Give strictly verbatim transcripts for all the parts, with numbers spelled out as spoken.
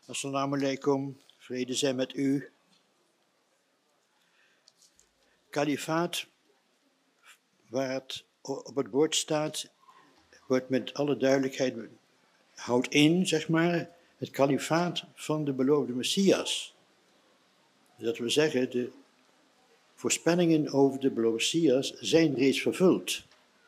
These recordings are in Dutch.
Assalamu alaikum, vrede zij met u. Kalifaat, waar het op het bord staat, wordt met alle duidelijkheid, houdt in, zeg maar, het kalifaat van de beloofde Messias. Dat wil zeggen, de voorspellingen over de beloofde Messias zijn reeds vervuld.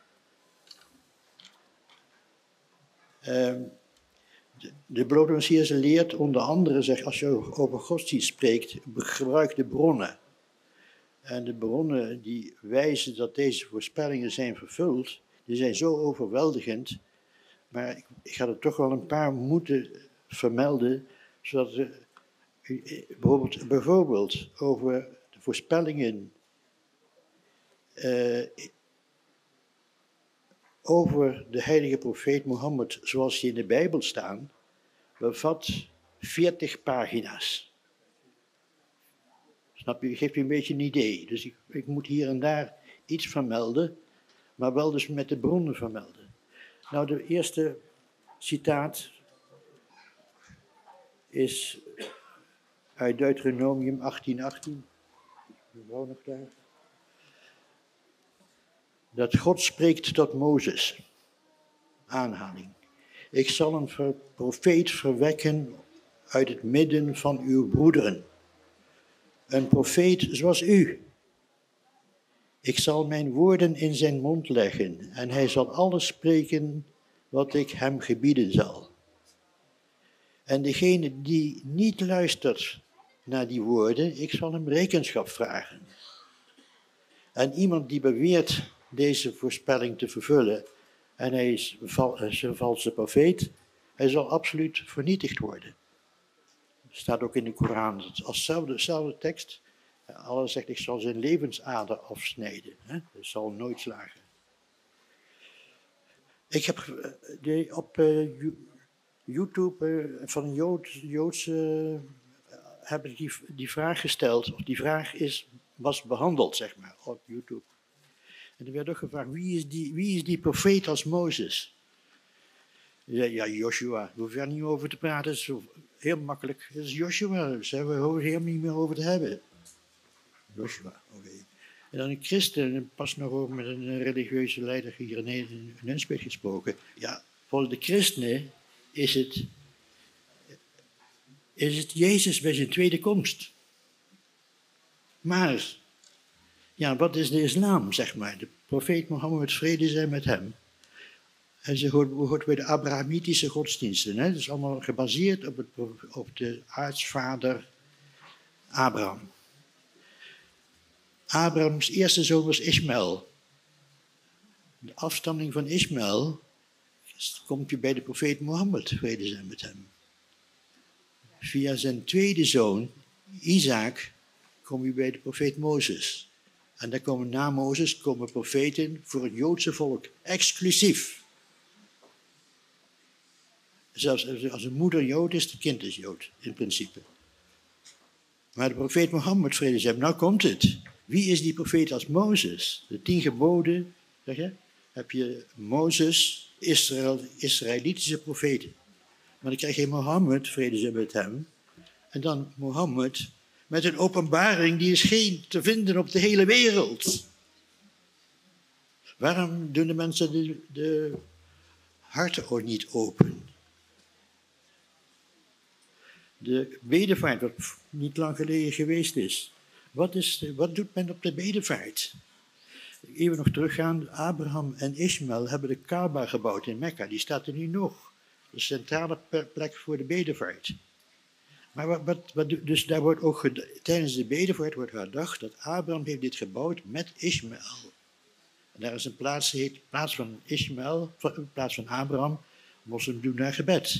Uh, de, de beloofde Messias leert onder andere, zeg, als je over godsdienst spreekt, gebruik de bronnen. En de bronnen die wijzen dat deze voorspellingen zijn vervuld, die zijn zo overweldigend, maar ik, ik ga er toch wel een paar moeten vermelden, zodat uh, bijvoorbeeld, bijvoorbeeld over de voorspellingen uh, over de heilige profeet Mohammed, zoals die in de Bijbel staan, bevat veertig pagina's. Snap je? Geeft u een beetje een idee. Dus ik, ik moet hier en daar iets vermelden, maar wel dus met de bronnen vermelden. Nou, de eerste citaat is uit Deuteronomium achttien achttien. Mevrouw nog daar. Dat God spreekt tot Mozes. Aanhaling. Ik zal een profeet verwekken uit het midden van uw broederen. Een profeet zoals u. Ik zal mijn woorden in zijn mond leggen en hij zal alles spreken wat ik hem gebieden zal. En degene die niet luistert naar die woorden, ik zal hem rekenschap vragen. En iemand die beweert deze voorspelling te vervullen en hij is een valse profeet, hij zal absoluut vernietigd worden. Staat ook in de Koran, als dezelfde tekst. Allah zegt, ik zal zijn levensader afsnijden. Hè? Dat zal nooit slagen. Ik heb de, op uh, YouTube uh, van een Jood, Joodse uh, heb ik die, die vraag gesteld. Of die vraag is, was behandeld, zeg maar, op YouTube. En er werd ook gevraagd, wie is die, wie is die profeet als Mozes? Ja, ja, Joshua, we hoeven er niet meer over te praten, dat is zo heel makkelijk. Dat is Joshua, daar zijn we er helemaal niet meer over te hebben. Joshua, oké. Okay. En dan een christen, pas nog over met een religieuze leider hier in Nunspeet gesproken. Ja, volgens de christenen is het, is het Jezus bij zijn tweede komst. Maar, ja, wat is de islam, zeg maar? De profeet Mohammed, vrede zij met hem. En ze hoort bij de Abrahamitische godsdiensten. Hè? Dat is allemaal gebaseerd op, het, op de aartsvader Abraham. Abrahams eerste zoon was Ismaël. De afstamming van Ismaël komt je bij de profeet Mohammed, vrede zij met hem. Via zijn tweede zoon, Isaac, kom je bij de profeet Mozes. En daar komen na Mozes komen profeten voor het Joodse volk, exclusief. Zelfs als een moeder Jood is, het kind is Jood, in principe. Maar de profeet Mohammed, vrede zij hem, nou komt het. Wie is die profeet als Mozes? De tien geboden, zeg je, heb je Mozes, Israël, Israëlitische profeten. Maar dan krijg je Mohammed, vrede zij met hem. En dan Mohammed met een openbaring die is geen te vinden op de hele wereld. Waarom doen de mensen de, de harten ook niet open? De bedevaart, wat niet lang geleden geweest is. Wat, is, wat doet men op de bedevaart? Even nog teruggaan, Abraham en Ismaël hebben de Kaaba gebouwd in Mekka. Die staat er nu nog. De centrale plek voor de bedevaart. Maar wat, wat, wat, dus daar wordt ook tijdens de bedevaart wordt herdacht dat Abraham heeft dit gebouwd met Ismaël. En daar is een plaats, heet plaats van Ismaël, in plaats van Abraham, moslims doen daar gebed.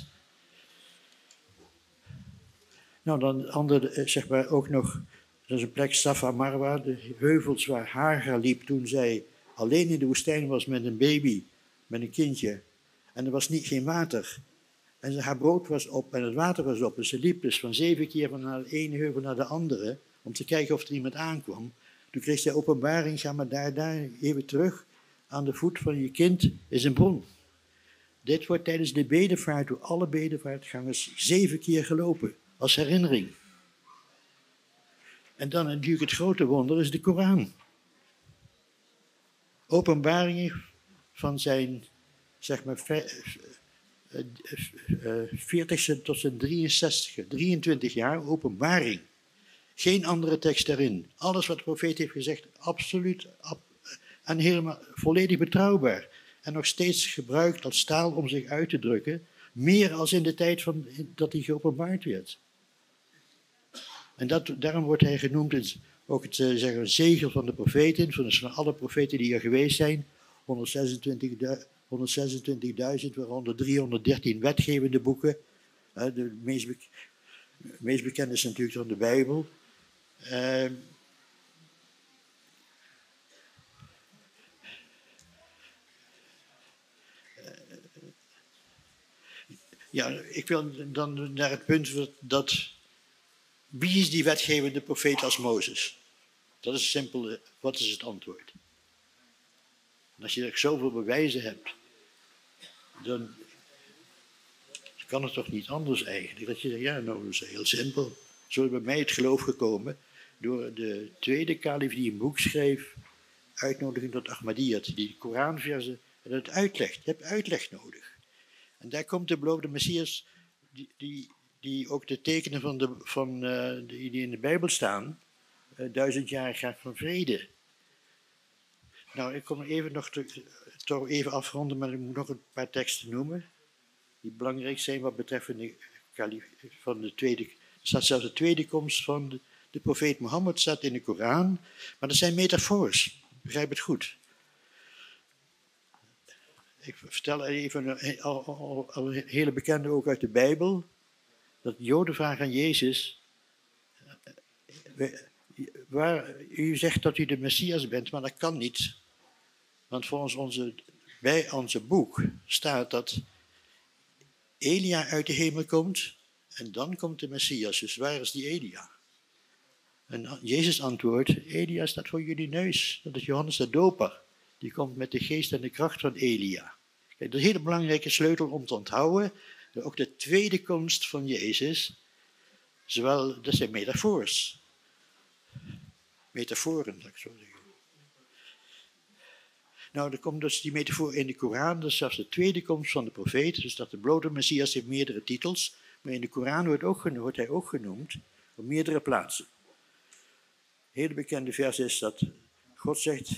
Nou, dan andere, zeg maar ook nog, dat is een plek, Safa Marwa, de heuvels waar Hagar liep toen zij alleen in de woestijn was met een baby, met een kindje. En er was niet, geen water. En haar brood was op en het water was op. En ze liep dus van zeven keer van de ene heuvel naar de andere, om te kijken of er iemand aankwam. Toen kreeg zij openbaring, ga maar daar, daar, even terug. Aan de voet van je kind is een bron. Dit wordt tijdens de bedevaart door alle bedevaartgangers zeven keer gelopen, als herinnering. En dan natuurlijk het grote wonder is de Koran. Openbaringen van zijn, zeg maar, veertigste tot zijn drieënzestigste, drieëntwintig jaar, openbaring. Geen andere tekst daarin. Alles wat de profeet heeft gezegd, absoluut ab, en helemaal volledig betrouwbaar. En nog steeds gebruikt als taal om zich uit te drukken, meer als in de tijd van, dat hij geopenbaard werd. En dat, daarom wordt hij genoemd, ook het zeggen, zegel van de profeten, van, van alle profeten die er geweest zijn, honderdzesentwintigduizend, waaronder driehonderddertien wetgevende boeken. De meest, be- meest bekende is natuurlijk dan de Bijbel. Uh, ja, ik wil dan naar het punt dat, wie is die wetgevende profeet als Mozes? Dat is simpel, wat is het antwoord? En als je er zoveel bewijzen hebt, dan kan het toch niet anders eigenlijk. Dat je zegt, ja, nou, dat is heel simpel. Zo is bij mij het geloof gekomen door de tweede kalif die een boek schreef, Uitnodiging tot Ahmadiyyat, die de Koranversen en het uitlegt. Je hebt uitleg nodig. En daar komt de beloofde Messias, die, die, die ook de tekenen van de, van, uh, die, die in de Bijbel staan, uh, duizendjarig jaar van vrede. Nou, ik kom even nog te, toch even afronden, maar ik moet nog een paar teksten noemen, die belangrijk zijn wat betreft de, van de tweede, er staat zelfs de tweede komst van de, de profeet Mohammed, staat in de Koran, maar dat zijn metafoors, begrijp het goed. Ik vertel even een, al, al, al een hele bekende ook uit de Bijbel, dat Joden vragen aan Jezus, waar, u zegt dat u de Messias bent, maar dat kan niet. Want volgens onze, bij onze boek staat dat Elia uit de hemel komt en dan komt de Messias. Dus waar is die Elia? En Jezus antwoordt, Elia staat voor jullie neus. Dat is Johannes de Doper. Die komt met de geest en de kracht van Elia. Kijk, dat is een hele belangrijke sleutel om te onthouden. Ook de tweede komst van Jezus, zowel, dat zijn metafoors. Metaforen, dat ik zo zeggen. Nou, er komt dus die metafoor in de Koran, dat is zelfs de tweede komst van de profeet, dus dat de blote Messias heeft meerdere titels, maar in de Koran wordt, ook, wordt hij ook genoemd op meerdere plaatsen. Een hele bekende vers is dat God zegt,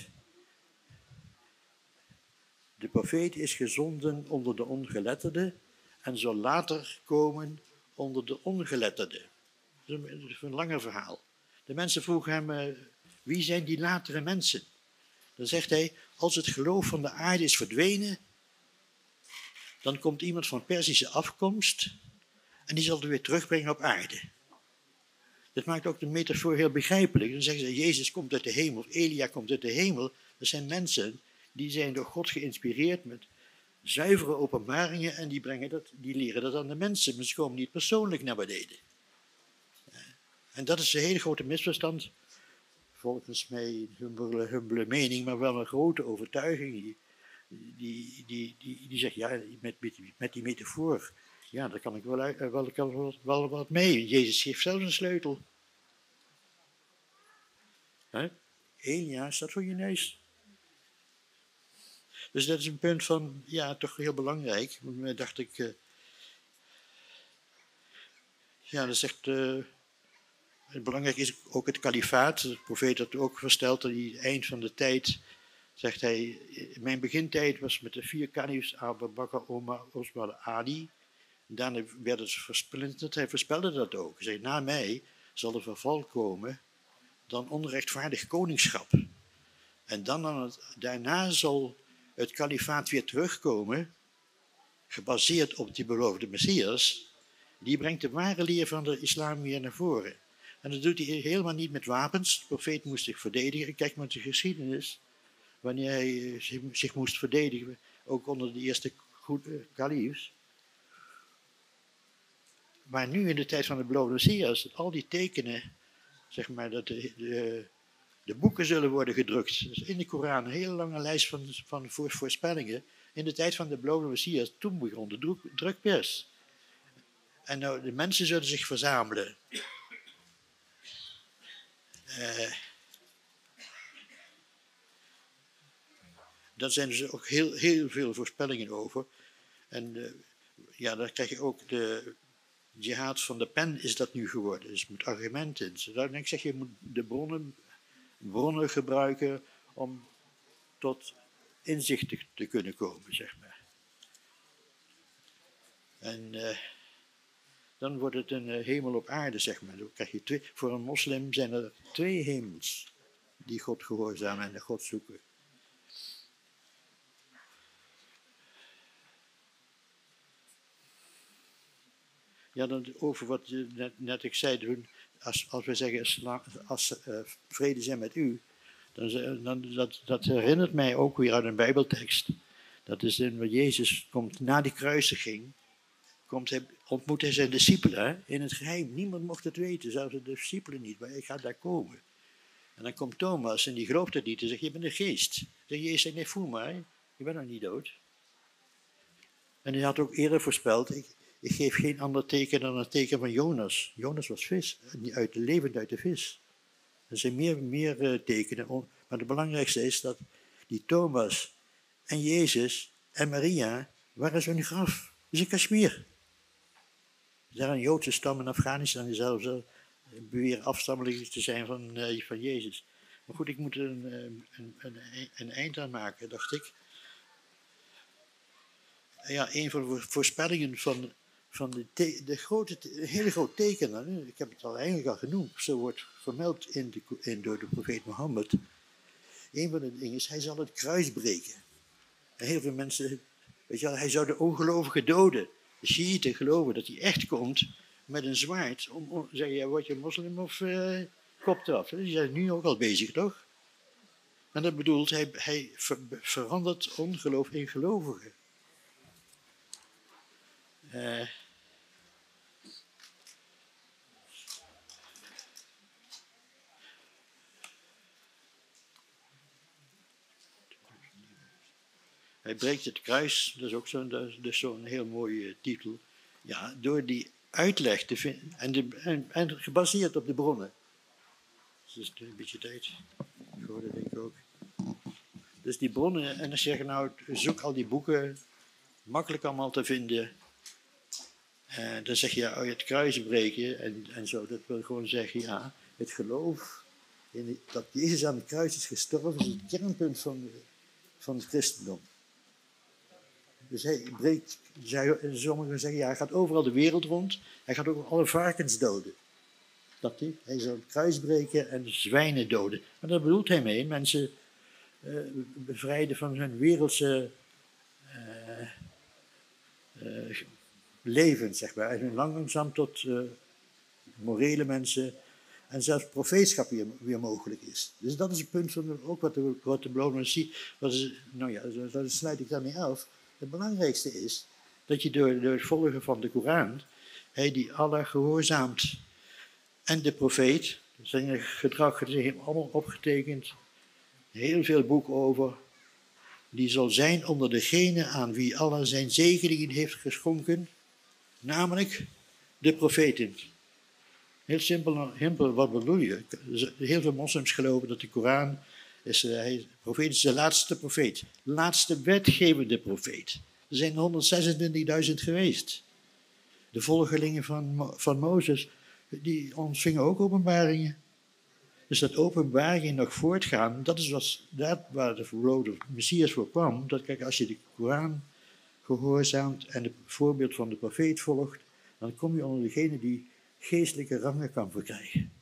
de profeet is gezonden onder de ongeletterden en zal later komen onder de ongeletterden. Dat is een langer verhaal. De mensen vroegen hem, wie zijn die latere mensen? Dan zegt hij, als het geloof van de aarde is verdwenen, dan komt iemand van Perzische afkomst en die zal het weer terugbrengen op aarde. Dat maakt ook de metafoor heel begrijpelijk. Dan zeggen ze, Jezus komt uit de hemel, of Elia komt uit de hemel. Dat zijn mensen die zijn door God geïnspireerd met zuivere openbaringen en die, brengen dat, die leren dat aan de mensen, maar ze komen niet persoonlijk naar beneden. En dat is een hele grote misverstand. Volgens mij een humbele, humbele mening, maar wel een grote overtuiging. Die, die, die, die, die zegt, ja, met, met, met die metafoor, ja, daar kan ik wel, wel, wel, wel wat mee. Jezus geeft zelfs een sleutel. Eén jaar staat voor je neus. Dus dat is een punt van, ja, toch heel belangrijk. Maar dacht ik, uh, ja, dat is echt... Uh, Belangrijk is ook het kalifaat. De profeet had ook versteld dat hij het eind van de tijd, zegt hij, in mijn begintijd was met de vier kalifs, Abu Bakr, Omar, Osman, Ali. En daarna werden ze versplinterd. Hij voorspelde dat ook. Hij zei, na mij zal er verval komen, dan onrechtvaardig koningschap. En dan aan het, daarna zal het kalifaat weer terugkomen, gebaseerd op die beloofde Messias. Die brengt de ware leer van de islam weer naar voren. En dat doet hij helemaal niet met wapens. De profeet moest zich verdedigen. Kijk maar de geschiedenis. Wanneer hij zich moest verdedigen. Ook onder de eerste kalifs. Maar nu in de tijd van de beloofde Messias. Al die tekenen. Zeg maar dat de, de, de boeken zullen worden gedrukt. Dus in de Koran een hele lange lijst van, van voorspellingen. In de tijd van de beloofde Messias, toen begon de druk, drukpers. En nou, de mensen zullen zich verzamelen. Uh, daar zijn dus ook heel, heel veel voorspellingen over. En uh, ja, dan krijg je ook de jihad van de pen is dat nu geworden. Dus met argumenten. Dus dan denk ik, zeg je, moet de bronnen, bronnen gebruiken om tot inzicht te, te kunnen komen, zeg maar. En uh, dan wordt het een uh, hemel op aarde, zeg maar. Dan krijg je twee, voor een moslim zijn er twee hemels die God gehoorzamen en de God zoeken. Ja, dan over wat je net, net ik zei, doen, als, als we zeggen als, als uh, vrede zijn met u, dan, dan, dat, dat herinnert mij ook weer uit een Bijbeltekst. Dat is in wat Jezus komt na die kruisiging, komt hij, ontmoet hij zijn discipelen hè, in het geheim. Niemand mocht het weten, zelfs de discipelen niet, maar ik ga daar komen. En dan komt Thomas en die gelooft het niet en zegt, je bent een geest. Zeg Jezus, nee, voel maar, je bent nog niet dood. En hij had ook eerder voorspeld, ik, ik geef geen ander teken dan het teken van Jonas. Jonas was vis, uit, levend uit de vis. Er zijn meer, meer uh, tekenen, maar het belangrijkste is dat die Thomas en Jezus en Maria waren zo'n graf. Dat is in Kashmir. Daar een Joodse stam in Afghanistan die zelfs uh, beweren afstammeling te zijn van, uh, van Jezus. Maar goed, ik moet er een, een, een, een eind aan maken, dacht ik. Ja, een van de voorspellingen van, van de, te, de grote, de hele grote tekenen, ik heb het al eigenlijk al genoemd, zo wordt vermeld in de, in, door de profeet Mohammed. Een van de dingen is, hij zal het kruis breken. En heel veel mensen, weet je wel, hij zou de ongelovigen doden. De Shiiten geloven dat hij echt komt met een zwaard. Om, om zeg je, word je moslim of uh, kop eraf? Die zijn nu ook al bezig, toch? En dat bedoelt, hij, hij ver, verandert ongeloof in gelovigen. Uh, hij breekt het kruis, dat is ook zo'n dus zo'n heel mooie titel. Ja, door die uitleg te vinden en, de, en, en gebaseerd op de bronnen. Dus het is een beetje tijd geworden, denk ik ook. Dus die bronnen, en dan zeggen nou, zoek al die boeken, makkelijk allemaal te vinden. En dan zeg je, ja, oh, het kruis breken en, en zo. Dat wil gewoon zeggen, ja, het geloof in die, dat Jezus aan het kruis is gestorven, is het kernpunt van, van het christendom. Dus hij breekt, sommigen zeggen, ja, hij gaat overal de wereld rond, hij gaat ook alle varkens doden. Dat hij, hij zal het kruis breken en de zwijnen doden. Maar daar bedoelt hij mee, mensen uh, bevrijden van hun wereldse uh, uh, leven, zeg maar. En langzaam tot uh, morele mensen en zelfs profeetschap weer, weer mogelijk is. Dus dat is het punt van ook wat de, wat de beloofde ziet. Nou ja, daar sluit ik daarmee af. Het belangrijkste is dat je door, door het volgen van de Koran, hij die Allah gehoorzaamt en de profeet, zijn gedrag zijn allemaal opgetekend, heel veel boeken over, die zal zijn onder degene aan wie Allah zijn zegeningen heeft geschonken, namelijk de profeten. Heel simpel, simpel, wat bedoel je? Heel veel moslims geloven dat de Koran is, hij, de profeet is de laatste profeet, de laatste wetgevende profeet. Er zijn honderdzesentwintigduizend geweest. De volgelingen van, van Mozes, die ontvingen ook openbaringen. Dus dat openbaringen nog voortgaan, dat is wat, dat waar de verloofde Messias voor kwam. Dat kijk, als je de Koran gehoorzaamt en het voorbeeld van de profeet volgt, dan kom je onder degene die geestelijke rangen kan verkrijgen.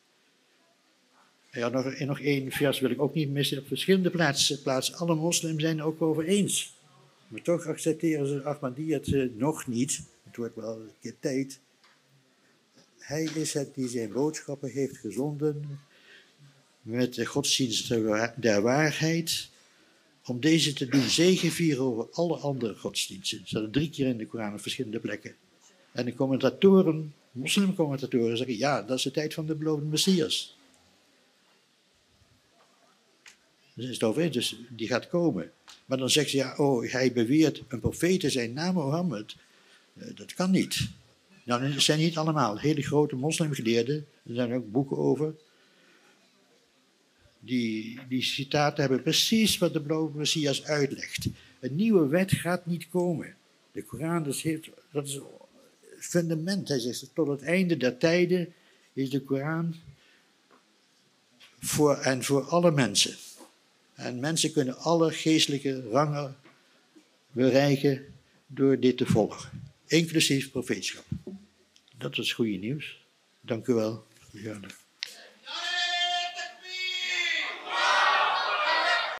Ja, nog, nog één vers wil ik ook niet missen. Op verschillende plaatsen, plaatsen alle moslims zijn er ook over eens. Maar toch accepteren ze Ahmadiyya het uh, nog niet. Het wordt wel een keer tijd. Hij is het die zijn boodschappen heeft gezonden met de godsdienst der waarheid, om deze te doen zegevieren over alle andere godsdiensten. Dat staat drie keer in de Koran op verschillende plekken. En de commentatoren, moslimcommentatoren, zeggen, ja, dat is de tijd van de beloofde Messias. Dan is het over, dus die gaat komen. Maar dan zegt ze, ja, oh, hij beweert een profeet te zijn na Mohammed. Uh, dat kan niet. Nou, het zijn niet allemaal hele grote moslimgeleerden, er zijn ook boeken over. Die, die citaten hebben precies wat de blauwe Messias uitlegt. Een nieuwe wet gaat niet komen. De Koran, dat is, dat is het fundament. Hij zegt, tot het einde der tijden is de Koran voor en voor alle mensen. En mensen kunnen alle geestelijke rangen bereiken door dit te volgen. Inclusief profeetschap. Dat is goede nieuws. Dank u wel. Ja.